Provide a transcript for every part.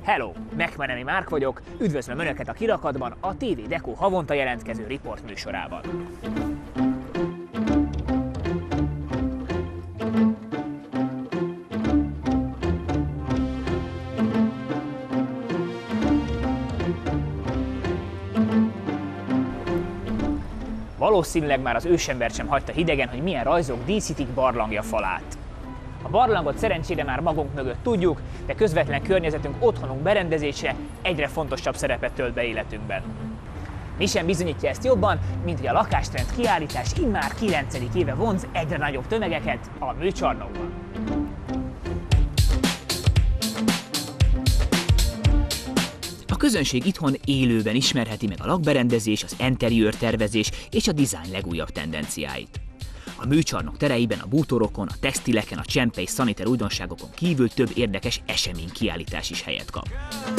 Hello! Megmenemi Márk vagyok, üdvözlöm Önöket a Kirakatban, a TV Deco havonta jelentkező riportműsorában. Valószínűleg már az ősember sem hagyta hidegen, hogy milyen rajzok díszítik barlangja falát. A barlangot szerencsére már magunk mögött tudjuk, de közvetlen környezetünk, otthonunk berendezése egyre fontosabb szerepet tölt be életünkben. Mi sem bizonyítja ezt jobban, mint hogy a lakástrend kiállítás immár 9. éve vonz egyre nagyobb tömegeket a műcsarnokban. A közönség itthon élőben ismerheti meg a lakberendezés, az interiőr tervezés és a dizájn legújabb tendenciáit. A műcsarnok tereiben, a bútorokon, a textileken, a csempe és szaniter újdonságokon kívül több érdekes esemény kiállítás is helyet kap.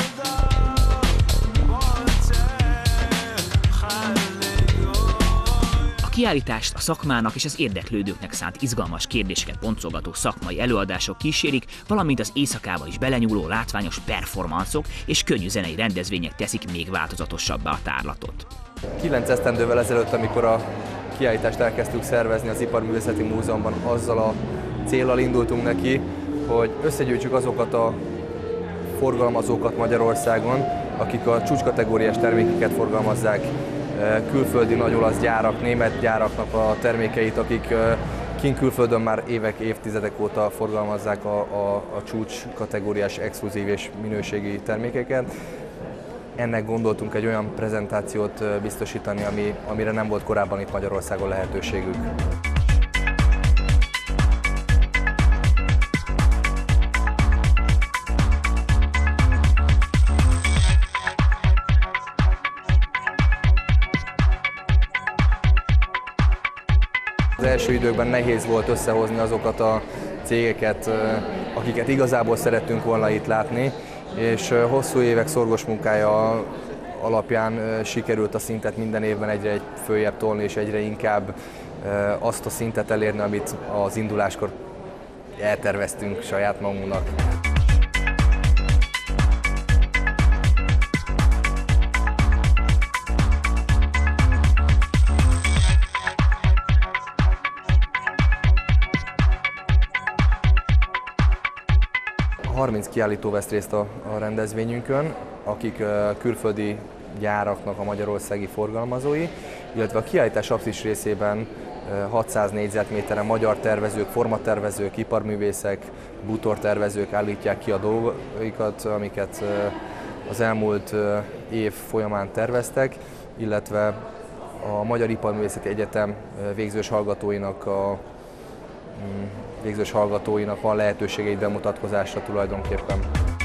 A kiállítást a szakmának és az érdeklődőknek szánt izgalmas kérdéseket boncolgató szakmai előadások kísérik, valamint az éjszakába is belenyúló látványos performanszok és könnyű zenei rendezvények teszik még változatosabbá a tárlatot. 9 esztendővel ezelőtt, amikor a kiállítást elkezdtük szervezni az Iparművészeti Múzeumban, azzal a céllal indultunk neki, hogy összegyűjtsük azokat a forgalmazókat Magyarországon, akik a csúcskategóriás termékeket forgalmazzák, külföldi nagyolasz gyárak, német gyáraknak a termékeit, akik kint külföldön már évek, évtizedek óta forgalmazzák a csúcskategóriás, exkluzív és minőségi termékeket. Ennek gondoltunk egy olyan prezentációt biztosítani, amire nem volt korábban itt Magyarországon lehetőségük. Az első időkben nehéz volt összehozni azokat a cégeket, akiket igazából szerettünk volna itt látni, és hosszú évek szorgos munkája alapján sikerült a szintet minden évben egyre följebb tolni, és egyre inkább azt a szintet elérni, amit az induláskor elterveztünk saját magunknak. A 30 kiállító vesz részt a rendezvényünkön, akik külföldi gyáraknak a magyarországi forgalmazói, illetve a kiállítás apszis részében 600 négyzetméteren magyar tervezők, formatervezők, iparművészek, bútortervezők állítják ki a dolgaikat, amiket az elmúlt év folyamán terveztek, illetve a Magyar Iparművészeti Egyetem végzős hallgatóinak van lehetősége egy bemutatkozásra tulajdonképpen.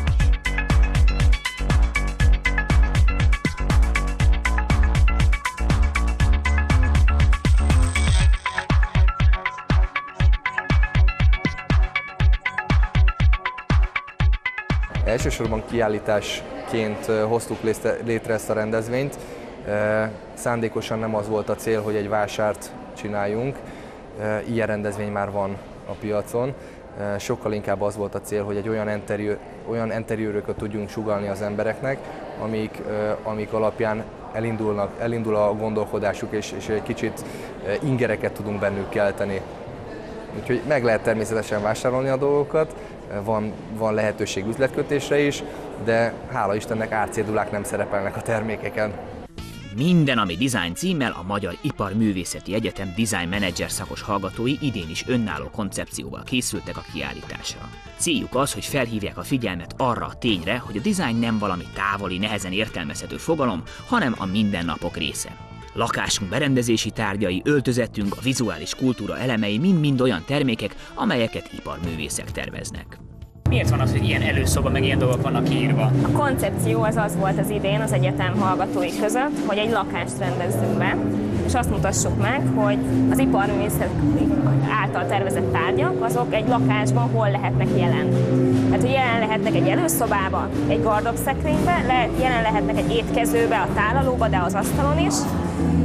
Elsősorban kiállításként hoztuk létre ezt a rendezvényt. Szándékosan nem az volt a cél, hogy egy vásárt csináljunk. Ilyen rendezvény már van a piacon. Sokkal inkább az volt a cél, hogy egy olyan interiőröket tudjunk sugallni az embereknek, amik alapján elindul a gondolkodásuk, és egy kicsit ingereket tudunk bennük kelteni. Úgyhogy meg lehet természetesen vásárolni a dolgokat, van lehetőség üzletkötésre is, de hála Istennek árcédulák nem szerepelnek a termékeken. Minden, ami Design címmel, a Magyar Iparművészeti Egyetem Design Manager szakos hallgatói idén is önálló koncepcióval készültek a kiállításra. Céljuk az, hogy felhívják a figyelmet arra a tényre, hogy a design nem valami távoli, nehezen értelmezhető fogalom, hanem a mindennapok része. Lakásunk berendezési tárgyai, öltözetünk, a vizuális kultúra elemei mind-mind olyan termékek, amelyeket iparművészek terveznek. Miért van az, hogy ilyen előszoba, meg ilyen dolgok vannak kiírva? A koncepció az volt az idén az egyetem hallgatói között, hogy egy lakást rendezzünk be, és azt mutassuk meg, hogy az iparművészet által tervezett tárgyak, azok egy lakásban hol lehetnek jelen. Tehát, hogy jelen lehetnek egy előszobában, egy gardróbszekrényben, jelen lehetnek egy étkezőbe, a tálalóba, de az asztalon is.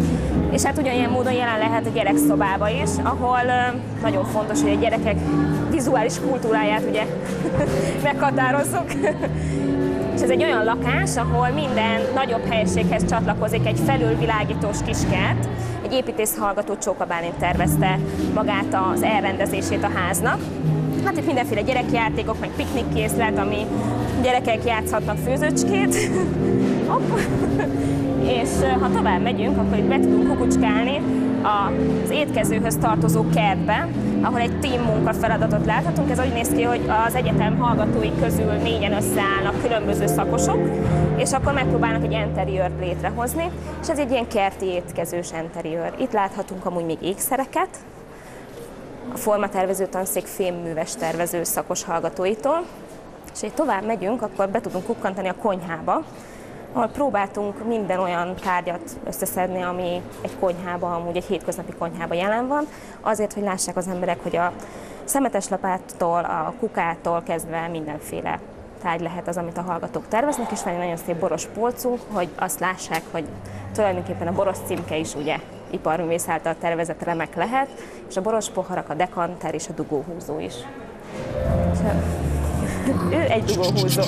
És hát ugyanilyen módon jelen lehet a gyerekszobába is, ahol nagyon fontos, hogy a gyerekek vizuális kultúráját ugye meghatározzuk. És ez egy olyan lakás, ahol minden nagyobb helyiséghez csatlakozik egy felülvilágítós kiskert. Egy építészhallgató, Csóka Bálint tervezte magát az elrendezését a háznak. Hát itt mindenféle gyerekjátékok, meg piknikkészlet, ami gyerekek játszhatnak főzőcskét. És ha tovább megyünk, akkor itt be tudunk kukucskálni az étkezőhöz tartozó kertbe, ahol egy team munka feladatot láthatunk. Ez úgy néz ki, hogy az egyetem hallgatói közül 4-en összeállnak különböző szakosok, és akkor megpróbálnak egy interiőrt létrehozni, és ez egy ilyen kerti étkezős interiőr. Itt láthatunk amúgy még ékszereket, a formatervező tanszék fémműves tervező szakos hallgatóitól, és ha tovább megyünk, akkor be tudunk kukkantani a konyhába, ahol próbáltunk minden olyan tárgyat összeszedni, ami egy konyhában, amúgy egy hétköznapi konyhában jelen van, azért, hogy lássák az emberek, hogy a szemeteslapától, a kukától kezdve mindenféle tárgy lehet az, amit a hallgatók terveznek, és van egy nagyon szép boros polcú, hogy azt lássák, hogy tulajdonképpen a boros címke is ugye iparművész által tervezett remek lehet, és a boros poharak, a dekanter és a dugóhúzó is. Ő egy dugóhúzó.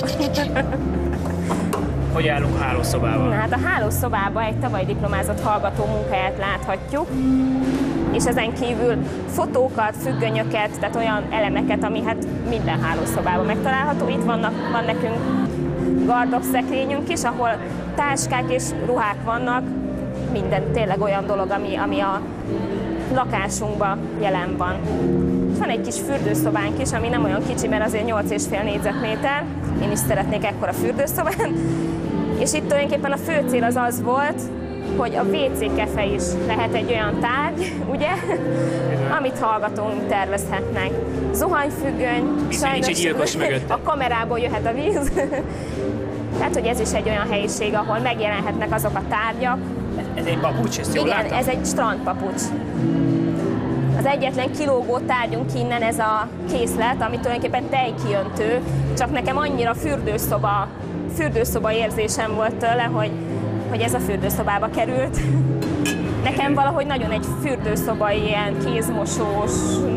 Hogy állunk a hálószobában? Na, hát a hálószobában egy tavaly diplomázott hallgató munkáját láthatjuk, és ezen kívül fotókat, függönyöket, tehát olyan elemeket, ami hát minden hálószobában megtalálható. Itt van nekünk gardrób-szekrényünk is, ahol táskák és ruhák vannak, minden tényleg olyan dolog, ami a lakásunkban jelen van. Van egy kis fürdőszobánk is, ami nem olyan kicsi, mert azért 8,5 négyzetméter. Én is szeretnék ekkora fürdőszobát. És itt tulajdonképpen a fő cél az volt, hogy a WC kefe is lehet egy olyan tárgy, ugye, amit hallgatóink tervezhetnek. Zuhanyfüggöny, sajnos a kamerából jöhet a víz. Tehát, hogy ez is egy olyan helyiség, ahol megjelenhetnek azok a tárgyak. Ez egy papucs, ezt jól Igen, láttam? ez egy strandpapucs. Az egyetlen kilógó tárgyunk innen ez a készlet, ami tulajdonképpen tejkiöntő, csak nekem annyira fürdőszoba érzésem volt tőle, hogy ez a fürdőszobába került. Nekem valahogy nagyon egy fürdőszobai, ilyen kézmosós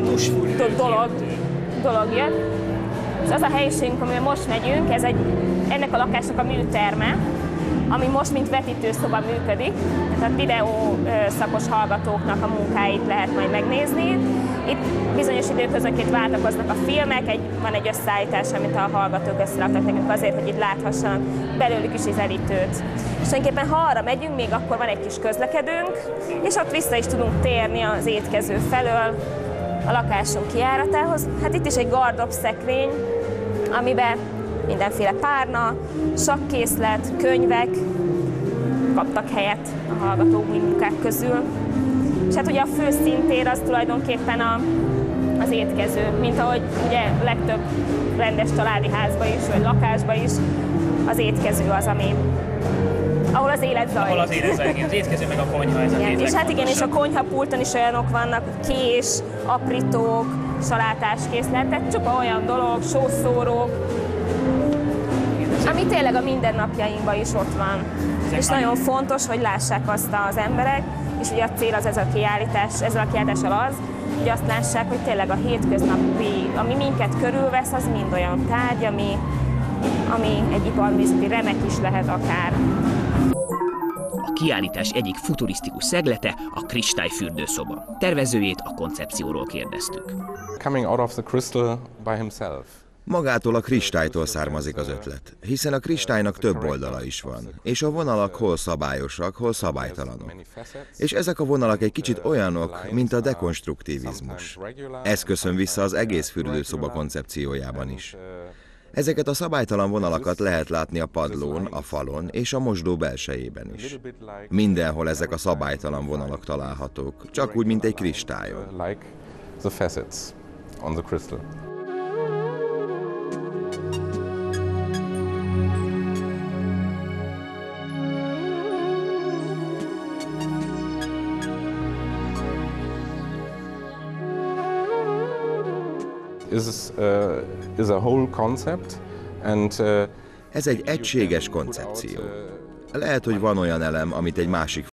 dolog jött. És az a helyiségünk, amivel most megyünk, ennek a lakásnak a műterme, ami most mint vetítőszoba működik, tehát a videó szakos hallgatóknak a munkáit lehet majd megnézni. Itt bizonyos időközönként váltakoznak a filmek, van egy összeállítás, amit a hallgatók összeraktak nekünk azért, hogy itt láthassanak belőlük is ízelítőt. És tulajdonképpen ha arra megyünk, még akkor van egy kis közlekedőnk, és ott vissza is tudunk térni az étkező felől a lakásunk kijáratához. Hát itt is egy gardrób-szekrény, amiben mindenféle párna, sakkészlet, könyvek kaptak helyet a hallgató munkák közül. És hát ugye a főszintér az tulajdonképpen az étkező, mint ahogy ugye legtöbb rendes családi házba is, vagy lakásba is az étkező az, ahol az élet zajlik. Ahol az élet zajlik, az étkező meg a konyha, ez igen, a és hát igen, és a konyhapulton is olyanok vannak, kés, aprítók, salátáskészlet, tehát csupa olyan dolog, sószórók, ami tényleg a mindennapjainkban is ott van. És nagyon fontos, hogy lássák azt az emberek, és ugye a cél az ezzel a kiállítással az, hogy azt lássák, hogy tényleg a hétköznapi, ami minket körülvesz, az mind olyan tárgy, ami egy iparművészeti remek is lehet akár. A kiállítás egyik futurisztikus szeglete a kristályfürdőszoba. Tervezőjét a koncepcióról kérdeztük. Coming out of the crystal by himself. Magától a kristálytól származik az ötlet, hiszen a kristálynak több oldala is van, és a vonalak hol szabályosak, hol szabálytalanok. És ezek a vonalak egy kicsit olyanok, mint a dekonstruktivizmus. Ez köszön vissza az egész fürdőszoba koncepciójában is. Ezeket a szabálytalan vonalakat lehet látni a padlón, a falon és a mosdó belsejében is. Mindenhol ezek a szabálytalan vonalak találhatók, csak úgy, mint egy kristályon. Is a whole concept, and ez egy egységes koncepció. Lehet, hogy van olyan elem, amit egy másik